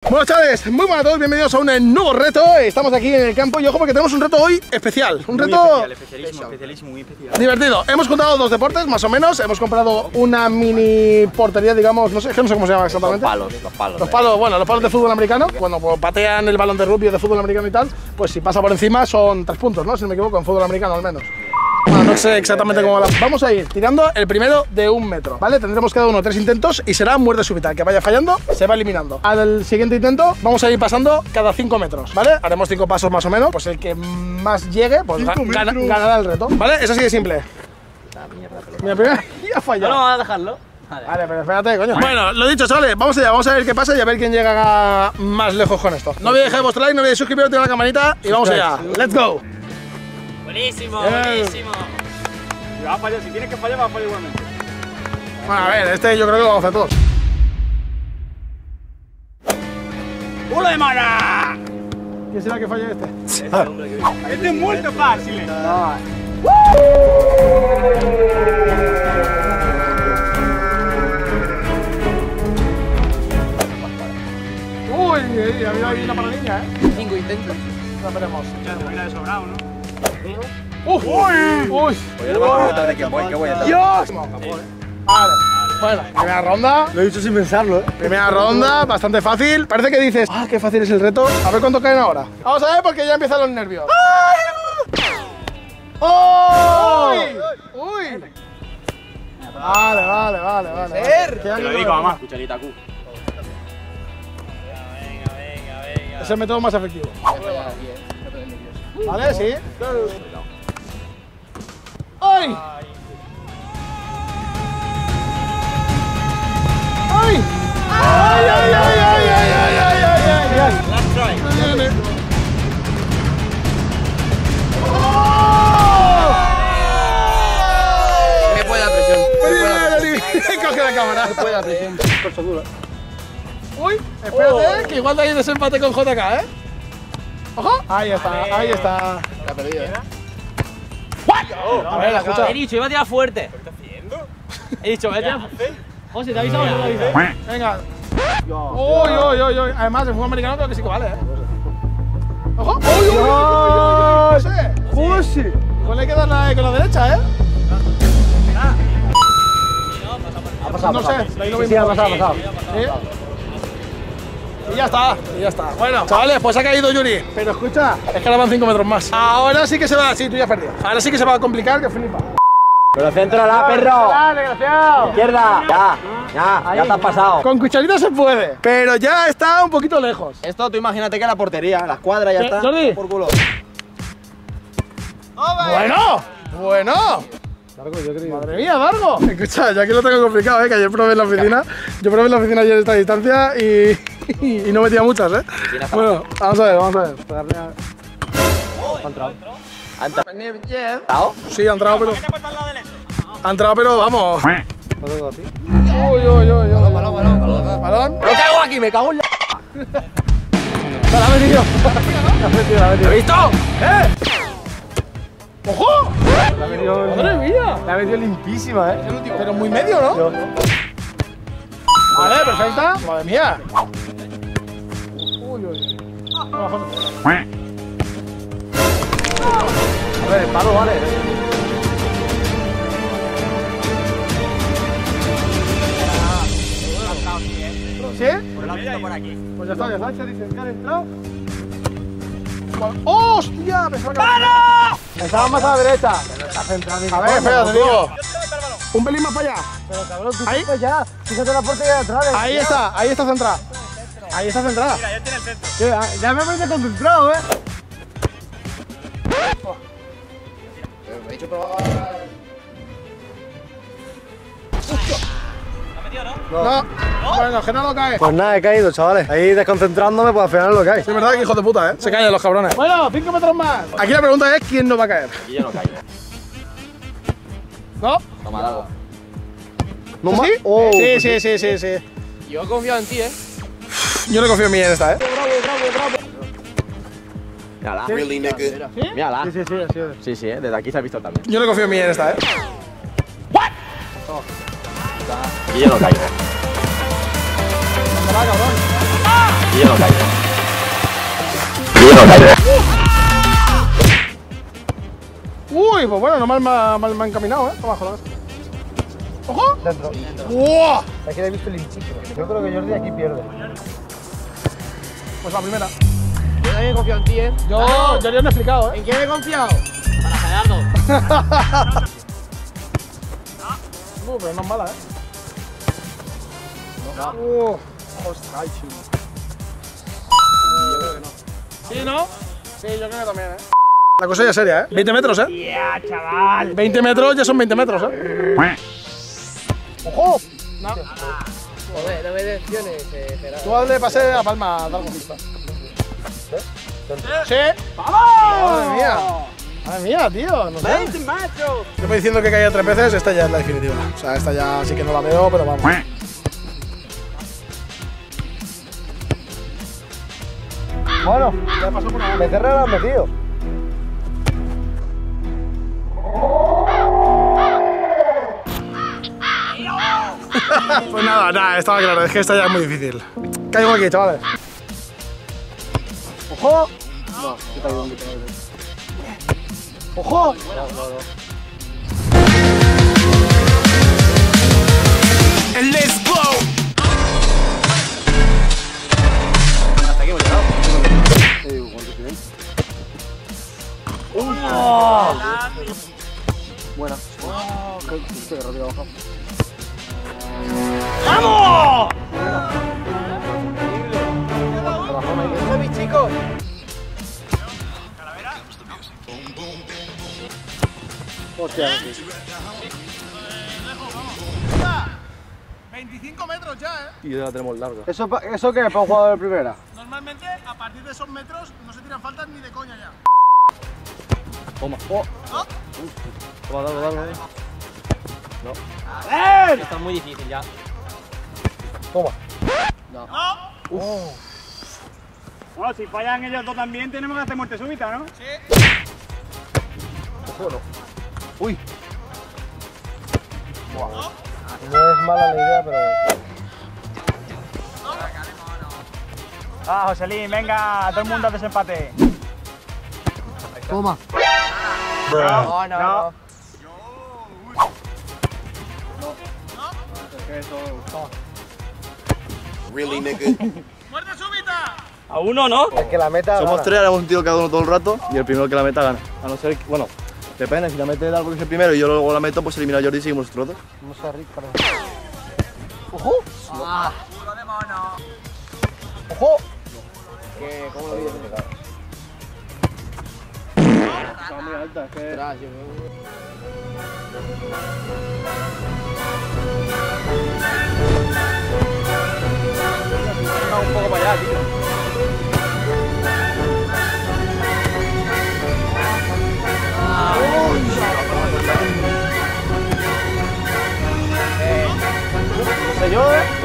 Bueno, chavales, muy buenas a todos, bienvenidos a un nuevo reto. Estamos aquí en el campo y ojo porque tenemos un reto hoy especial. Un reto especialísimo, muy especial. Divertido. Hemos juntado dos deportes, más o menos. Hemos comprado una mini portería, digamos, no sé cómo se llama exactamente. Los palos. Los palos de fútbol americano. Cuando patean el balón de rugby o de fútbol americano y tal, pues si pasa por encima son 3 puntos, ¿no? Si no me equivoco, en fútbol americano al menos. Bueno, no sé exactamente cómo va. Vamos a ir tirando el primero de 1 metro, ¿vale? Tendremos cada uno 3 intentos y será muerte súbita. El que vaya fallando se va eliminando. Al siguiente intento vamos a ir pasando cada 5 metros, ¿vale? Haremos 5 pasos más o menos. Pues el que más llegue, pues ganará el reto, ¿vale? Es así de simple. Mira, primero ya ha fallado. No, vamos a dejarlo. Vale, pero espérate, coño. Bueno, lo dicho, chavales, vamos allá, vamos a ver qué pasa y a ver quién llega más lejos con esto. No olvidéis dejar vuestro like, no olvidéis suscribiros, tirar la campanita y vamos allá. ¡Let's go! Buenísimo, buenísimo. Si vas a fallar, si tienes que fallar, vas a fallar igualmente. Bueno, a ver, este yo creo que lo vamos a hacer todos. ¡Uno de mana! ¿Quién será que falle este? Este es muy fácil. Uy, había ahí una paradiña, 5 intentos. La veremos. Ya te viene de sobrado, ¿no? ¡Uf! ¡Uy! Pues yo no me acuerdo de quién voy, que voy a estar. ¡Dios! Vale. Bueno, primera ronda. Lo he dicho sin pensarlo, Primera ronda, bastante fácil. Parece que dices, ¡ah, qué fácil es el reto! A ver cuánto caen ahora. Vamos a ver porque ya empiezan los nervios. ¡Oh! ¡Uy! Vale. Te lo digo, mamá. Cucharita Q. Es el método más efectivo. ¿Vale? Sí. ¡Ay! ¡Ay! ¡Ay! Last try. Me puede dar presión. Coge la cámara. Me puede dar presión. Uy, espérate, que igual de ahí desempate con JK, ¿eh? ¡Ojo! Ahí está. La ha perdido, ¿eh? A ver, escucha. He dicho, iba a tirar fuerte. ¿Qué estás haciendo? He dicho, voy a tirar fuerte. José, ¿te ha avisado o no te ha avisado? Venga. Uy. Además, el fútbol americano creo que sí que vale, ¿eh? ¡Ojo! ¡Uy! ¡José! Igual hay que darle con la derecha, ¿eh? Ha pasado. No sé, ahí lo mismo. Sí, ha pasado. ¿Sí? Y ya está. Bueno, chavales, pues ha caído Yuri. Pero escucha, es que ahora van 5 metros más. Ahora sí que se va, sí, tú ya has perdido. Ahora sí que se va a complicar, que flipa. Pero céntrala, perro. Desgraciado. Izquierda. Ya te has pasado. Con cucharita se puede, pero ya está un poquito lejos. Esto tú imagínate que la portería, la escuadra ya está. Jordi. Por culo. Bueno. Madre mía, Dargo. Escucha, yo aquí lo tengo complicado, que ayer probé en la oficina. Yo probé en la oficina ayer esta distancia y no metía muchas, Bueno, vamos a ver. Ha entrado. Sí, ha entrado, pero... Ha entrado, pero vamos. Uy. Balón. ¡Me cago aquí! ¡Me cago en la... La ha metido. ¿Lo has visto? ¡Ojo! ¡Madre mía! La ha metido limpísima, Pero muy medio, ¿no? Vale, perfecta. Madre mía. Uy. A ver, el palo vale. ¿Sí? Por aquí. Pues ya está, dice que han entrado. ¡Hostia! Estaba más a la derecha. A ver, espera, te digo. Un pelín más para allá. Pero cabrón, tú Ahí. pues ya. Fíjate la puerta de atrás. Ahí está centrada. Ahí está centrada. Mira, ya tiene el centro. Ya me parece concentrado, Me he dicho probar. No. Bueno, que no lo cae. Pues nada, he caído, chavales. Ahí desconcentrándome, pues al final lo cae. Sí, es verdad que hijos de puta, Se caen los cabrones. Bueno, 5 metros más. Aquí la pregunta es quién no va a caer. Y yo no caigo. ¿No? Toma, dado. ¿No ¿Sí? más? Oh, Sí. Yo he confiado en ti, Yo no confío en mí en esta, Mírala. Really, nigga? ¿Sí? Mírala. Sí, así es. Sí, desde aquí se ha visto también. Yo no confío en mí en esta, Y yo no caigo. Anda, cabrón. Y yo no caigo. Uy, pues bueno, no mal encaminado, Toma, joder. ¡Ojo! Dentro. ¡Wow! Aquí he visto el hinchito. Yo creo que Jordi aquí pierde. Pues la primera. Yo también confío en ti, Yo ya no he explicado, ¿En quién he confiado? Para Gerardo. Pero no es mala, Ostras, chulo. Yo creo que no. ¿Sí, no? Sí, yo creo que también, La cosa ya es seria, 20 metros, ¡Ya, chaval! 20 metros ya son 20 metros, ¡Ojo! No. Joder, no me decepciones, Gerardo. Tú hazle pase a Palma, dar con pista. ¡Sí! ¡Vamos! ¡Madre mía! ¡Madre mía, tío! No sé. ¡20 metros! Yo me diciendo que caía 3 veces, esta ya es la definitiva. O sea, esta ya sí que no la veo, pero vamos. Bueno, Ya pasó por una Becerra lo has metido. Pues nada, estaba claro, es que esta ya es muy difícil. Caigo aquí, chavales. ¡Ojo! No, yo caigo un poquito. ¡Ojo! ¡Let's go! Hasta aquí hemos llegado. Buena. Estoy rápido abajo. ¡Vamos! ¡Mis chicos! Hostia, 25 metros ya, y ya la tenemos larga. ¿Eso qué es para un jugador de primera? Normalmente, a partir de esos metros, no se tiran faltas ni de coña ya. Toma. Oh. ¿No? Toma, dale. No. ¡A ver! Está muy difícil ya. Toma. ¡No! Bueno, si fallan ellos dos también, tenemos que hacer muerte súbita, ¿no? Sí. Ojo, no. Uy. Wow. No es mala la idea, pero... Ah, Joselín, venga, todo el mundo a desempate. Toma. No, no. Really, nigga? ¡Muerte súbita! A uno, ¿no? Es que la meta... Somos gana. 3, haremos un tiro cada uno todo el rato y el primero que la meta gana. A no ser que, bueno, depende, si la mete algo que es el primero y yo luego la meto, pues elimina a Jordi y seguimos nosotros. No sé, Rick, para... ¡Ojo! Ah, ¡Ojo! ¿cómo lo dices? Está muy alta, es que... Atrás, yo un poco para allá, tío. No sé yo,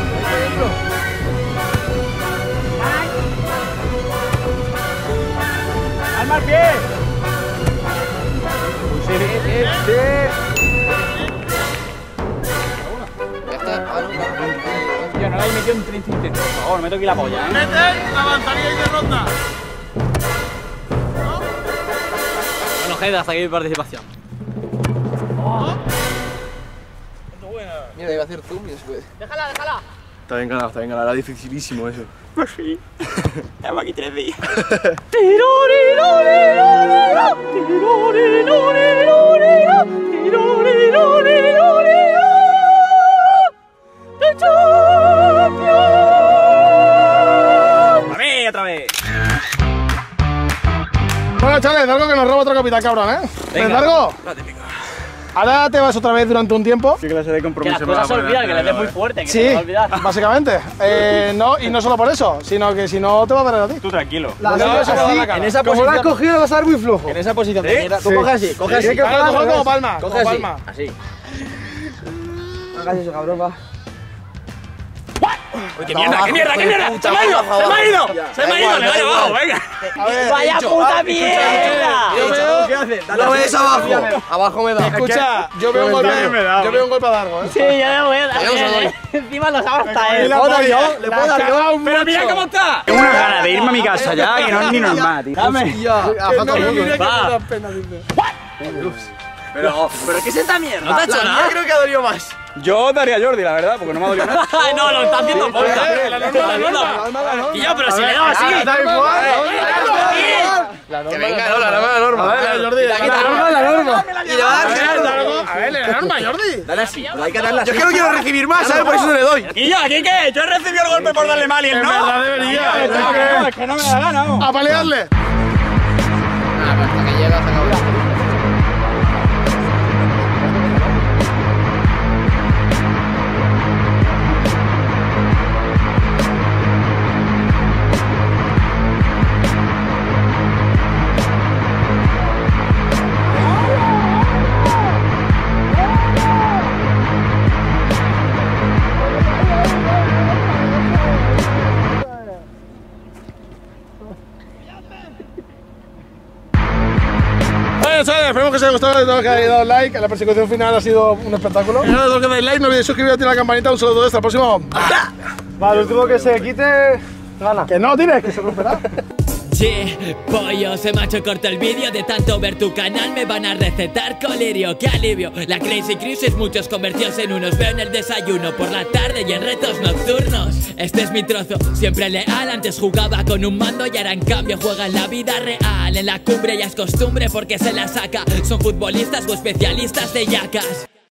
¡Alma al pie! Sí. Ya está. Ah, no, Yo no la he metido en 30 intentos, por favor, me toque la polla, ¿eh? ¡Mete! ¡Avanzaríais de ronda! Bueno, gente, hasta aquí mi participación. Mira, iba a hacer zoom y después. ¡Déjala! Está bien ganado, era dificilísimo eso. Pues sí. Llevo aquí 3 días. ¡A mí, otra vez! Bueno, chavales, Dargo que nos roba otro capitán, cabrón, Venga. Dargo, ahora te vas otra vez durante un tiempo. ¿Qué clase de Que compromiso las cosas se olvidan, que le des muy fuerte, que Sí, se te va a olvidar. básicamente. No, y no solo por eso, sino que si no te va a dar a ti. Tú tranquilo. No, eso va a dar la cara. En esa Como la has posición, cogido, vas a dar muy flojo. en esa posición de mierda. Tú Sí. coge así, coge así. Sí, que Vale, cojas, coge como ¿ves? palma, Coge como así. palma. Así. Hagas eso, cabrón, va. ¡Qué mierda, qué mierda, qué mierda! ¡Se me ha ido! ¡Se me ha ido! ¡Se me ha ido! ¡Le doy abajo, venga! ¡Vaya puta mierda! Lo ves abajo. Abajo me da. Escucha, yo veo un golpe a Dargo, Sí, yo le voy a dar. Encima lo sabe hasta él. Le puedo dar yo. ¡Pero mira cómo está! Tengo una gana de irme a mi casa ya, que no es ni normal, tío. Dame. Pero ¿qué es esta mierda? No te ha hecho nada. Yo creo que ha dolido más. Yo daría a Jordi, la verdad, porque no me ha dolido nada. No, lo está haciendo poca. La norma. Y yo, pero si le he dado así. Que venga, no, la norma. A ver, Jordi. La norma. Y le va a dar. A ver, la norma, Jordi. Dale así. Hay que darle así. Yo es que no quiero recibir más, ¿sabes? Por eso no le doy. ¿Y yo? ¿Aquí qué? Yo he recibido el golpe por darle mal y él no. En verdad debería. Es que no me da gana, ¿no? A palearle. Hasta que llega, se acabó. Bueno, chavales, esperemos que os haya gustado, de todos que hayáis dado like. La persecución final ha sido un espectáculo. Y nada, de todos que dais like, no olvidéis suscribiros, activar la campanita. Un saludo, hasta el próximo. Vale, el último que se quite, gana. Que no tires, que se romperá. Sí, pollo, se me ha hecho corto el vídeo. De tanto ver tu canal me van a recetar colirio. ¡Qué alivio! La Crazy Crisis muchos convertidos en unos. Veo en el desayuno por la tarde y en retos nocturnos. Este es mi trozo, siempre leal. Antes jugaba con un mando y ahora en cambio juega en la vida real. En la cumbre ya es costumbre porque se la saca. Son futbolistas o especialistas de yacas.